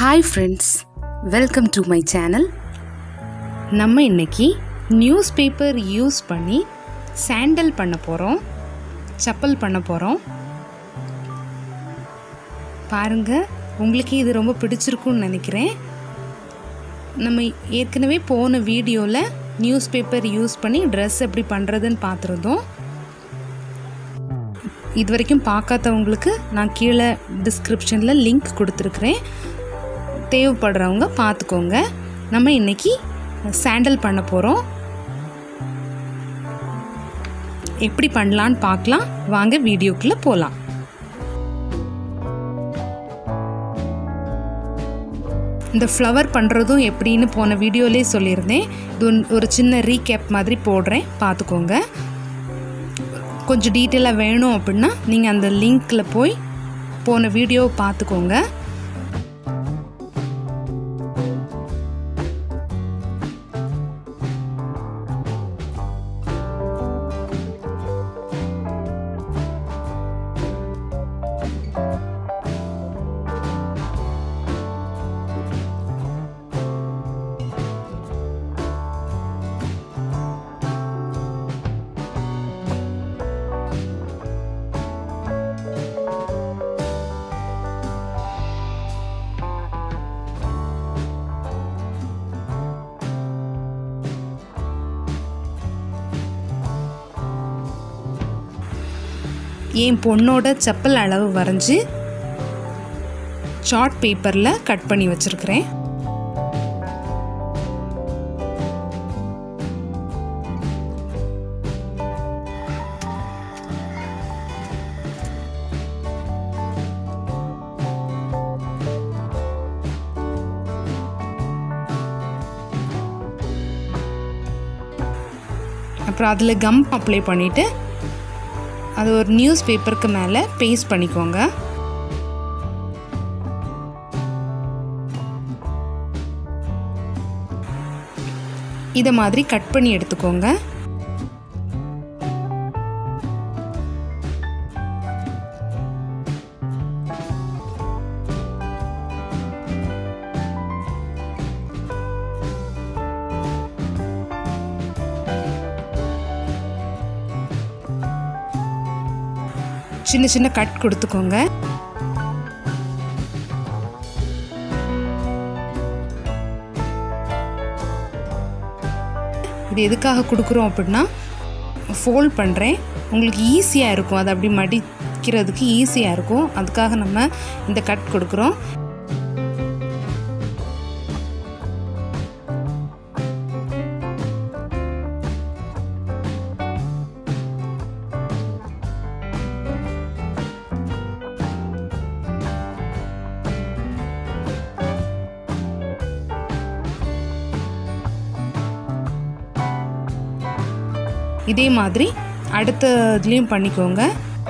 Hi friends, welcome to my channel. நம்ம இன்னைக்கு news paper use பண்ணி சாண்டல் பண்ண போகிறோம், செப்பல் பண்ண போகிறோம். பாருங்க, உங்களுக்கு இது ரொம்ப பிடிச்சிருக்குன்னு நினைக்கிறேன். நம்ம ஏற்கனவே போன வீடியோவில் நியூஸ் பேப்பர் யூஸ் பண்ணி ட்ரெஸ் எப்படி பண்ணுறதுன்னு பார்த்துருந்தோம். இது வரைக்கும் பார்க்காதவங்களுக்கு நான் கீழே டிஸ்கிரிப்ஷனில் லிங்க் கொடுத்துருக்குறேன், தேவைப்படுறவங்க பார்த்துக்கோங்க. நம்ம இன்றைக்கி சாண்டல் பண்ண போகிறோம். எப்படி பண்ணலான்னு பார்க்கலாம் வாங்க, வீடியோக்குள்ளே போகலாம். இந்த ஃப்ளவர் பண்ணுறதும் எப்படின்னு போன வீடியோலேயே சொல்லியிருந்தேன். இது ஒரு சின்ன ரீகேப் மாதிரி போடுறேன், பார்த்துக்கோங்க. கொஞ்சம் டீட்டெயிலாக வேணும் அப்படின்னா நீங்கள் அந்த லிங்க்கில் போய் போன வீடியோவை பார்த்துக்கோங்க. என் பொண்ணோட செப்பல் அளவு வரைஞ்சி சார்ட் பேப்பரில் கட் பண்ணி வச்சுருக்கிறேன். அப்புறம் அதில் கம் அப்ளை பண்ணிவிட்டு அது ஒரு நியூஸ் பேப்பருக்கு மேலே பேஸ்ட் பண்ணிக்கோங்க. இதை மாதிரி கட் பண்ணி எடுத்துக்கோங்க. சின்ன சின்ன கட் கொடுத்துக்கோங்க. இது எதுக்காக கொடுக்குறோம் அப்படின்னா, ஃபோல்ட் பண்ணுறேன், உங்களுக்கு ஈஸியாக இருக்கும், அது அப்படி மடிக்கிறதுக்கு ஈஸியாக இருக்கும், அதுக்காக நம்ம இந்த கட் கொடுக்குறோம். இதே மாதிரி அடுத்த இதுலேயும் பண்ணிக்கோங்க.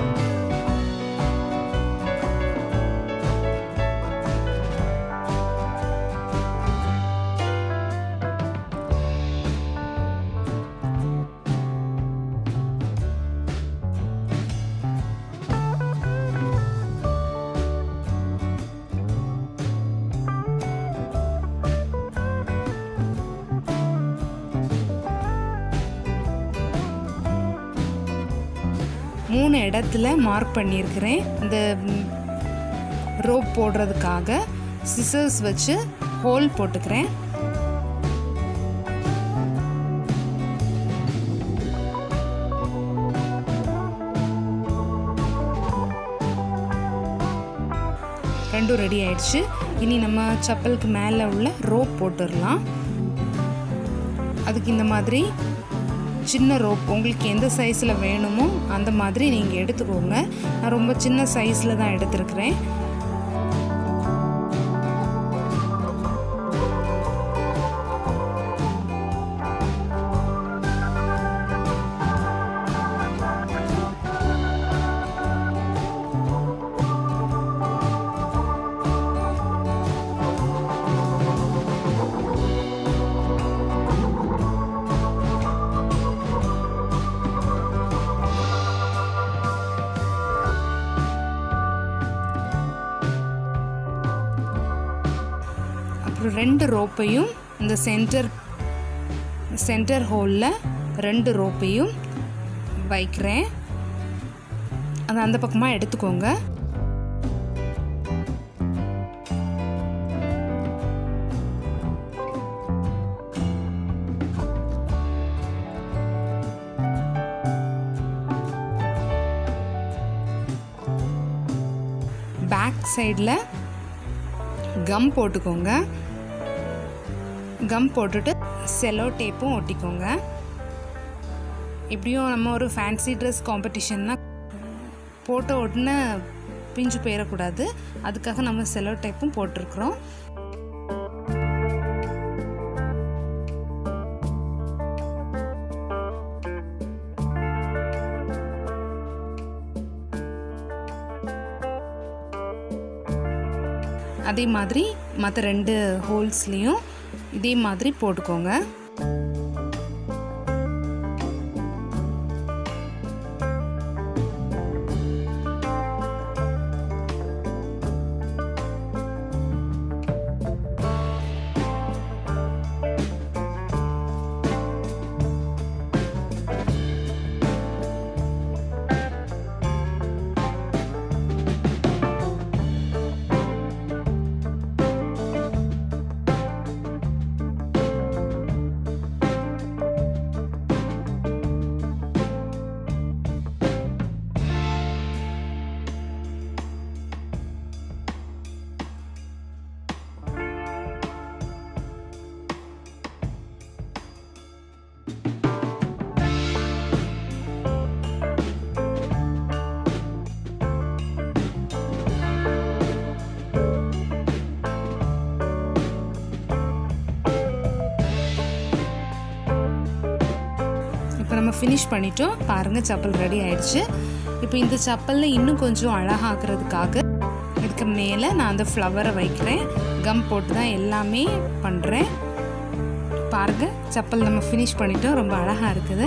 மூணு இடத்துல மார்க் பண்ணியிருக்கிறேன். இந்த ரோப் போடுறதுக்காக சிசர்ஸ் வச்சு ஹோல் போட்டுக்கிறேன். ரெண்டும் ரெடி ஆயிடுச்சு. இனி நம்ம செப்பலுக்கு மேலே உள்ள ரோப் போட்டுடலாம். அதுக்கு இந்த மாதிரி சின்ன ரோப் உங்களுக்கு எந்த சைஸில் வேணுமோ அந்த மாதிரி நீங்கள் எடுத்துக்கோங்க. நான் ரொம்ப சின்ன சைஸில் தான் எடுத்துருக்கிறேன். 2 ரோப்பையும் இந்த சென்டர் ஹோலில் 2 ரோப்பையும் வைக்கிறேன். அது அந்த பக்கமாக எடுத்துக்கோங்க. பேக் சைடில் கம் போட்டுக்கோங்க. கம் போட்டுட்டு செலோ டேப்பும் ஒட்டிக்கோங்க. இப்படியும் நம்ம ஒரு ஃபேன்சி ட்ரெஸ் காம்படிஷன்னா போட்டோ ஒட்டுன பிஞ்சு போயிடக்கூடாது, அதுக்காக நம்ம செலோ டேப்பும் போட்டிருக்கிறோம். அதே மாதிரி மற்ற 2 ஹோல்ஸ்லேயும் இதே மாதிரி போட்டுக்கோங்க. இப்போ நம்ம ஃபினிஷ் பண்ணிட்டோம். பாருங்கள், செப்பல் ரெடி ஆயிடுச்சு. இப்போ இந்த செப்பலில் இன்னும் கொஞ்சம் அழகாக்குறதுக்காக இதுக்கு மேலே நான் அந்த ஃப்ளவரை வைக்கிறேன். கம் போட்டு தான் எல்லாமே பண்ணுறேன். பாருங்கள், செப்பல் நம்ம ஃபினிஷ் பண்ணிட்டோம். ரொம்ப அழகாக இருக்குது.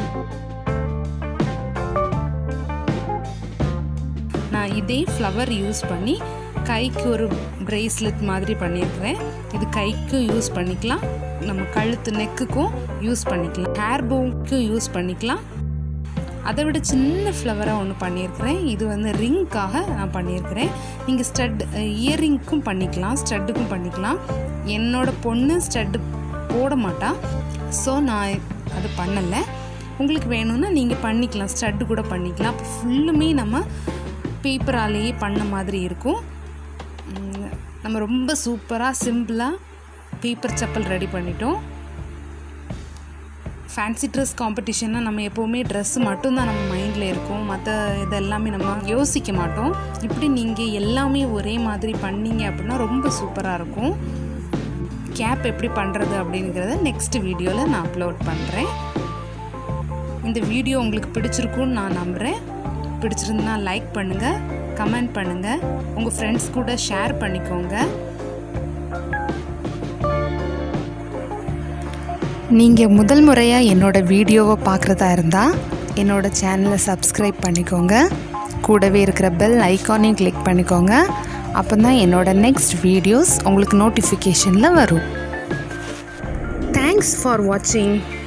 நான் இதே ஃப்ளவர் யூஸ் பண்ணி கைக்கு ஒரு பிரேஸ்லெட் மாதிரி பண்ணியிருக்கிறேன். இது கைக்கும் யூஸ் பண்ணிக்கலாம், நம்ம கழுத்து நெக்குக்கும் யூஸ் பண்ணிக்கலாம், ஹேர் போவுக்கும் யூஸ் பண்ணிக்கலாம். அதை விட சின்ன ஃப்ளவராக ஒன்று பண்ணியிருக்கிறேன். இது வந்து ரிங்க்காக நான் பண்ணியிருக்கிறேன். நீங்கள் இயரிங்க்கும் பண்ணிக்கலாம், ஸ்டட்டுக்கும் பண்ணிக்கலாம். என்னோடய பொண்ணு ஸ்டட்டு போட மாட்டா, ஸோ நான் அது பண்ணலை. உங்களுக்கு வேணும்னா நீங்கள் பண்ணிக்கலாம், ஸ்டட்டு கூட பண்ணிக்கலாம். அப்போ ஃபுல்லுமே நம்ம பேப்பராலேயே பண்ண மாதிரி இருக்கும். நம்ம ரொம்ப சூப்பராக சிம்பிளாக பேப்பர் செப்பல் ரெடி பண்ணிட்டோம். ஃபேன்சி ட்ரெஸ் காம்படிஷன்னா நம்ம எப்போவுமே ட்ரெஸ்ஸு மட்டும்தான் நம்ம மைண்டில் இருக்கும், மற்ற இதெல்லாமே நம்ம யோசிக்க மாட்டோம். இப்படி நீங்கள் எல்லாமே ஒரே மாதிரி பண்ணிங்க அப்படின்னா ரொம்ப சூப்பராக இருக்கும். கேப் எப்படி பண்ணுறது அப்படிங்கிறத நெக்ஸ்ட் வீடியோவில் நான் அப்லோட் பண்ணுறேன். இந்த வீடியோ உங்களுக்கு பிடிச்சிருக்குன்னு நான் நம்புகிறேன். பிடிச்சிருந்தா லைக் பண்ணுங்கள், கமெண்ட் பண்ணுங்கள், உங்கள் ஃப்ரெண்ட்ஸ் கூட ஷேர் பண்ணிக்கோங்க. நீங்கள் முதல் முறையாக என்னோடய வீடியோவை பார்க்குறதா இருந்தால் என்னோடய சேனலை சப்ஸ்கிரைப் பண்ணிக்கோங்க. கூடவே இருக்கிற பெல் ஐக்கானையும் கிளிக் பண்ணிக்கோங்க. அப்போ தான் என்னோடய நெக்ஸ்ட் வீடியோஸ் உங்களுக்கு நோட்டிஃபிகேஷனில் வரும். தேங்க்ஸ் ஃபார் வாட்சிங்.